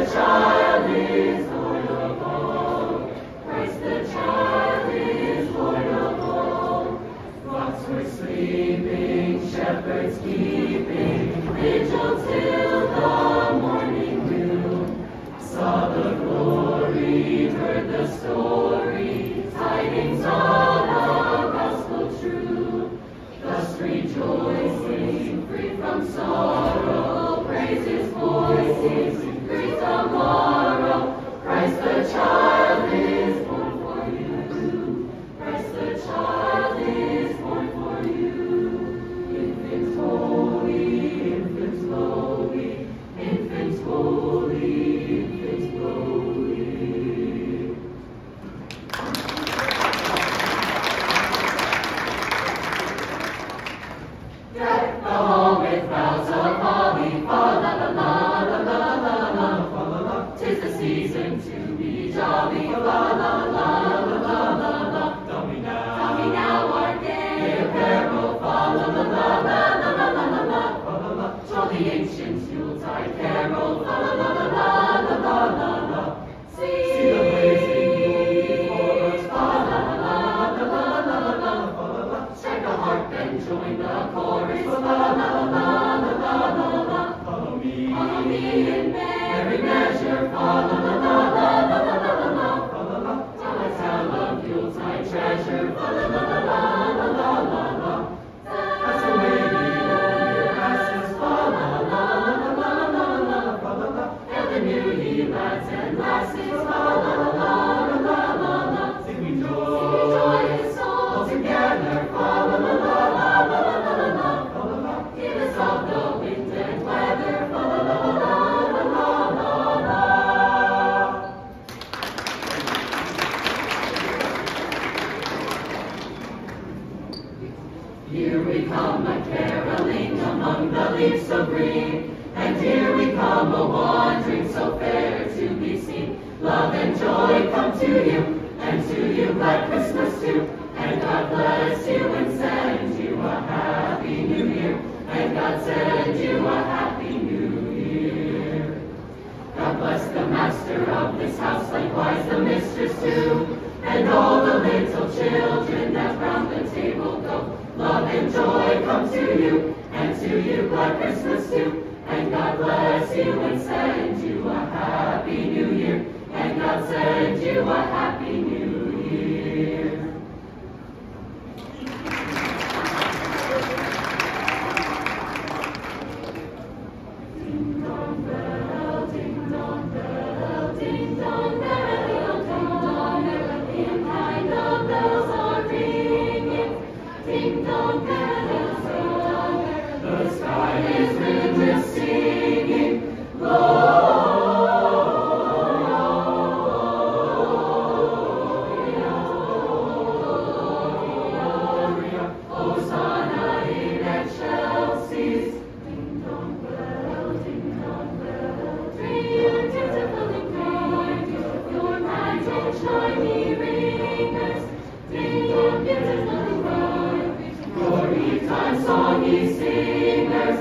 child is born of all. Christ the child is born of all. Flocks were sleeping, shepherds keeping, vigil till the morning dew. Saw the glory, heard the story, tidings of the gospel true. Thus rejoicing, free from sorrow, praise his voices, greet the morrow. Christ the child is born for you. Christ the child is born for you. Infants holy, infants lowly, infants holy, infants lowly. Deck the hall with boughs of holly, fa la la la la la la la, fa la la. 'Tis the season to be jolly, fa la la la la la la. Tell me now our gay apparel, fa la la la la la la la, fa la la. Join the ancient Yuletide carol, fa la la la la la la la. See the blazing Yule before us, fa la la la la la la, fa la la. Strike a harp and join the chorus, fa la la la la la la. Follow me in merry measure, fa la la la la la la, fa la la. Tell a tale of Yuletide treasure, fa la la la la la. Pass away the old year passes, fa la la la, fa la la. Hail the new ye lads and lasses, fa la la. Sing we joyous all together, fa la la, fa la. Give us of the wind and weather, fa la la. Here we come a-caroling among the leaves so green, and here we come a-wandering so fair to be seen. Love and joy come to you, and to you glad Christmas too, and God bless you and send you a happy new year, and God send you a happy new year. God bless the master of this house, likewise the mistress too, and all the little children that round the table go. Love and joy come to you, and to you glad Christmas too, and God bless you and send you a happy new year, and God send you a happy new year. Ding dong bell, ding dong bell, ding dong bell, ding dong bell, the kind of bells are ringing. Ding dong bells, the sky is lit with singing. Hosanna in excelsis. Ding dong bell, ring your beautiful and kind, your bright and shiny ringers. Ding dong beautiful and bright, glory time song ye singers.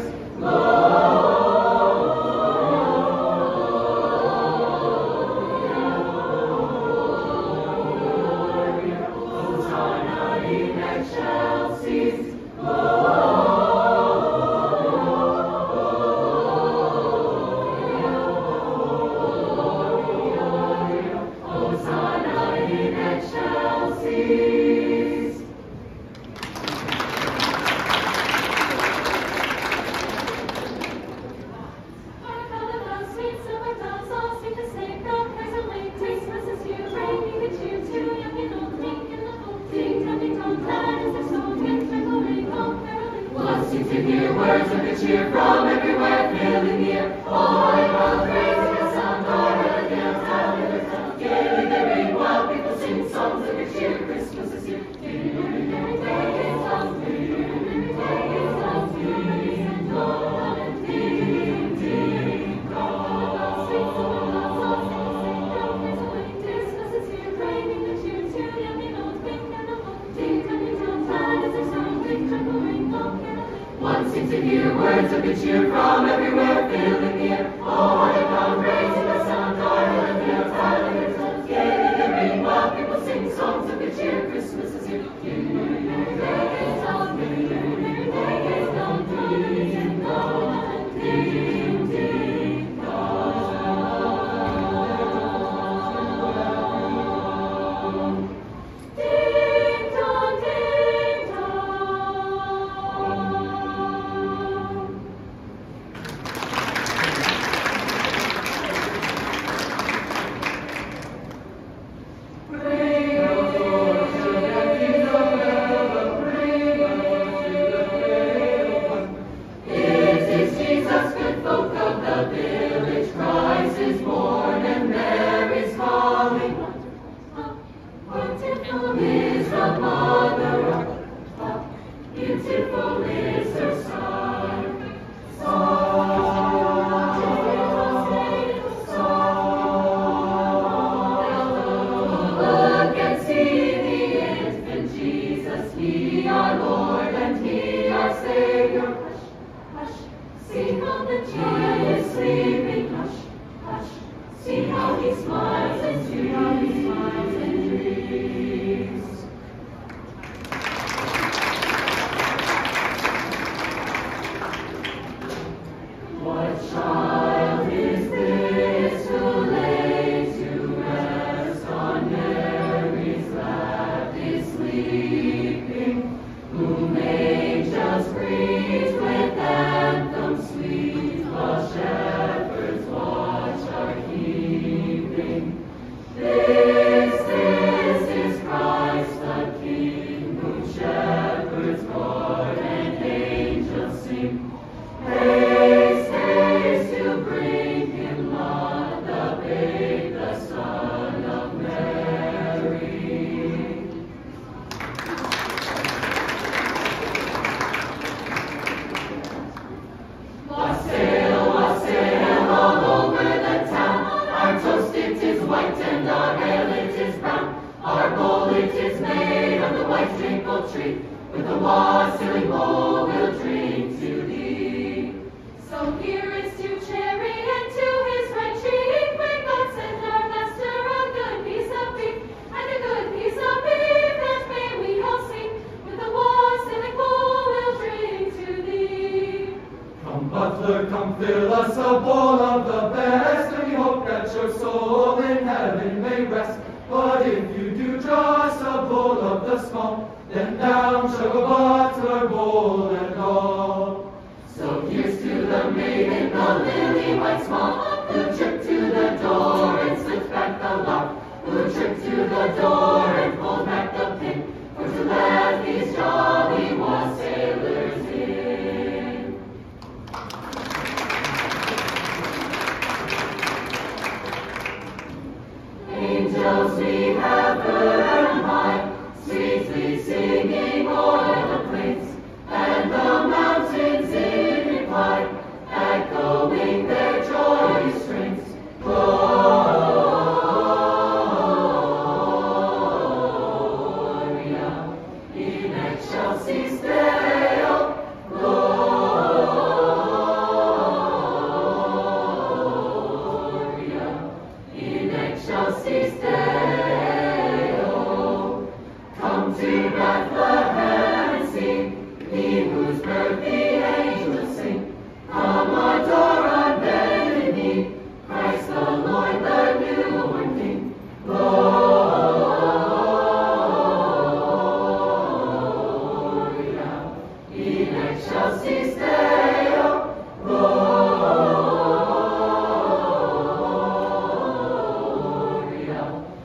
Hosanna in excelsis. Hosanna in excelsis. Seems to hear words of good cheer from everywhere, filling the air. All the world praising the sound of again, hallelujah. Gaily they ring while people sing songs of good cheer. Christmas is here. Every day is on me, every day is on me, and Lord, and ding, ding, dong. Christmas is here, bringing the cheer to young and old, ring and old, ding, ding, dong, time is a sound, ring, trickle, ring, dong. One seems to hear words of good cheer from everywhere, filling the air. Oh, what a praise in the sound. is born and Mary's calling. Beautiful is the mother, beautiful is her son. Look and see the infant Jesus, He our Lord and He our Savior. Hush, hush, see how the child is sleeping. Hush, hush, see how He smiles and dreams. What child is this who lay to rest on Mary's lap is sleeping, whom angels greet with anthems sweet, while shepherds watch are keeping? This is Christ the King, whom shepherds guard and angels sing. Haste, haste to bring Him, not the babe, the Son of Mary. Wassail all over the town. Our toast it is white and our ale it is brown. Our bowl it is made of the white maple tree. With the wassailing bowl we'll drink to Thee. So here is to Cherry and to his right cheek. May God send our Master a good piece of beef, and a good piece of beef, and may we all sing. With the wassailing bowl we'll drink to Thee. Come, butler, come fill us a bowl of the best, and we hope that your soul in heaven may rest. But if you do draw us a bowl of the small, then down shall go butler, bowl, and all. So here's to the maiden, the lily white small, who tripped to the door and slipped back the lock, who tripped to the door and pulled back the pin, for to let these jolly wassailers in. Angels we have heard high, sweetly singing o'er the plains, and the mountains in reply, echoing their joyous strains. Gloria in excelsis Deo. Gloria in excelsis Deo. Come to Bethlehem and see, He whose birth the angels sing. Come adore on bended knee, Christ the Lord, the newborn King. Gloria in excelsis Deo. Gloria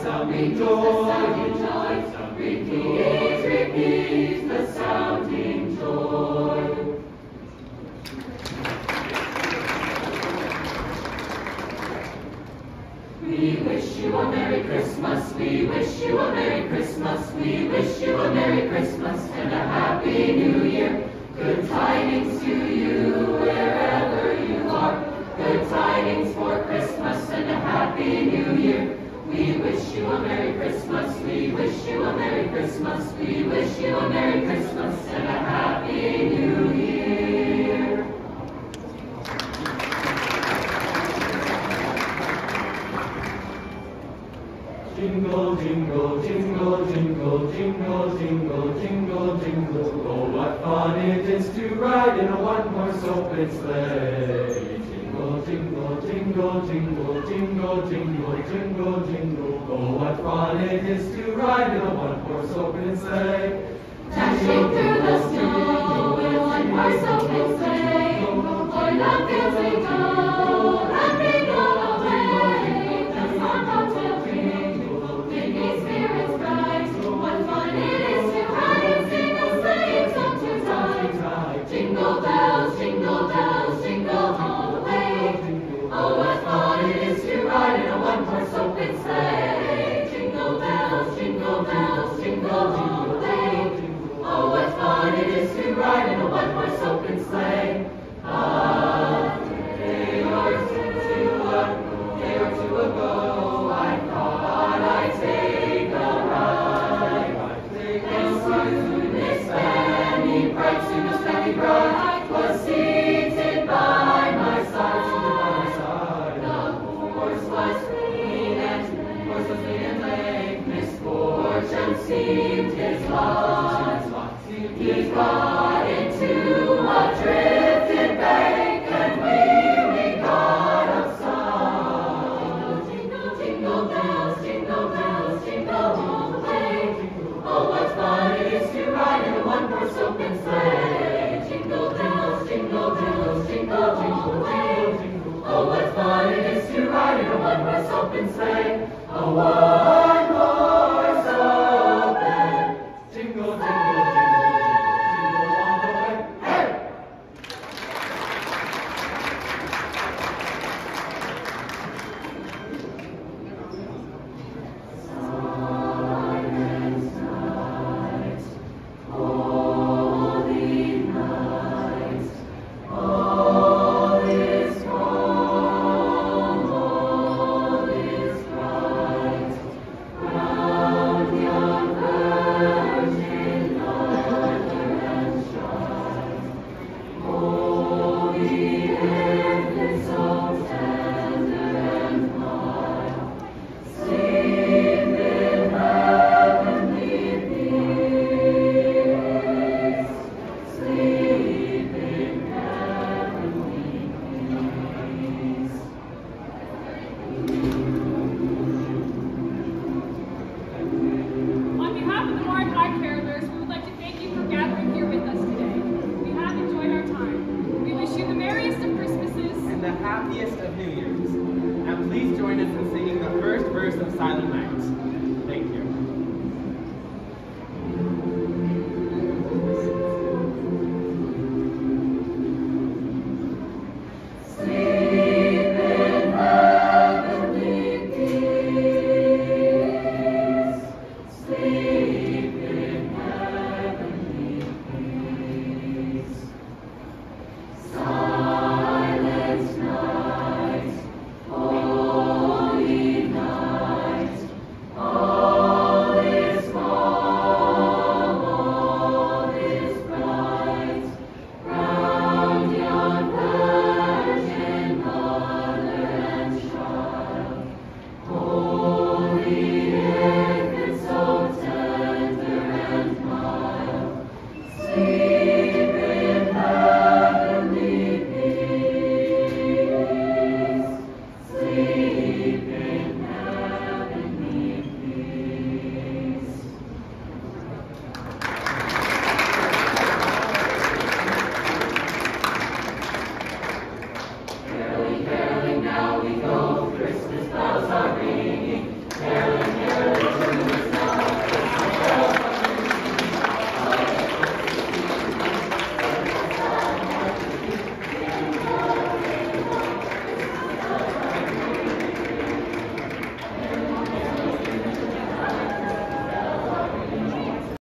sounding joy. Repeat, repeat the sounding joy. We wish you a Merry Christmas, we wish you a Merry Christmas, we wish you a Merry Christmas and a Happy New Year. Good tidings to you wherever you are, good tidings for Christmas and a Happy New Year. We wish you a Merry Christmas, we wish you a Merry Christmas, we wish you a Merry Christmas and a Happy New Year. Jingle, jingle, jingle, jingle, jingle, jingle, jingle, jingle. Oh, what fun it is to ride in a one-horse open sleigh. Jingle, jingle, jingle, jingle, jingle, jingle, jingle, jingle. Oh, what fun it is to ride in a one-horse open sleigh. Dashing through the snow in a one-horse open sleigh. O'er the fields we go, laughing all the way. The song comes will ring, making spirits bright. What fun it is to ride and sing a sleighing song tonight. Jingle bells, jingle bells, jingle all the way. Oh, what fun it is to ride in a one-horse open sleigh. Jingle bells, jingle bells, jingle all the way. Oh, what fun it is to ride in a one-horse open sleigh. A day or two ago, I thought I'd take a ride. And soon Miss Fanny Bright, soon Miss Fanny Bright was seated by my side. The horse was lean and lame, misfortune seemed his lot. He got into a drifted bank and we got upside. Jingle, jingle bells, jingle bells, jingle all the way. Oh, what fun it is to ride in a one-horse open sleigh. Jingle bells, jingle bells, jingle all the way. Oh, what fun it is to ride in a one-horse open sleigh. A one-horse open Jingle, jingle, sleigh. happiest of New Year's. And please join us in singing the first verse of Silent Night. Thank you.